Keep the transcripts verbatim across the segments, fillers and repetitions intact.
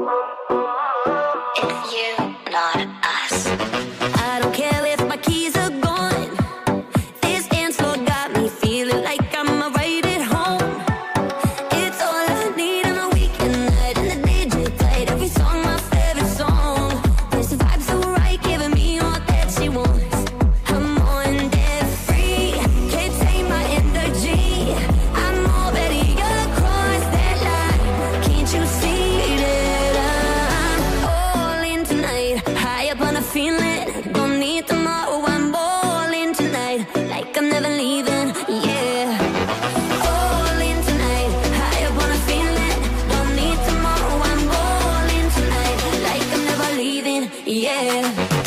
It's you, not us. I don't care if my keys are gone. This dance floor got me feeling like I'm right at home. It's all I need on a weekend night, and the D J played every song, my favorite song. There's the vibe so right, giving me all that she wants. I'm on that free, can't take my energy. I'm already across that line. Can't you see that I'm all in tonight? High up on a feeling, don't need tomorrow. I'm all in tonight, like I'm never leaving. Yeah, all in tonight. High up on a feeling, don't need tomorrow. I'm all in tonight, like I'm never leaving. Yeah.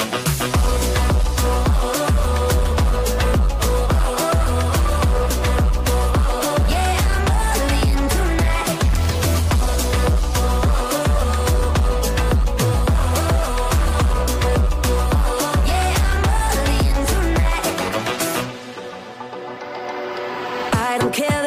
Yeah, I'm all in tonight. Yeah, I'm all in tonight. I don't care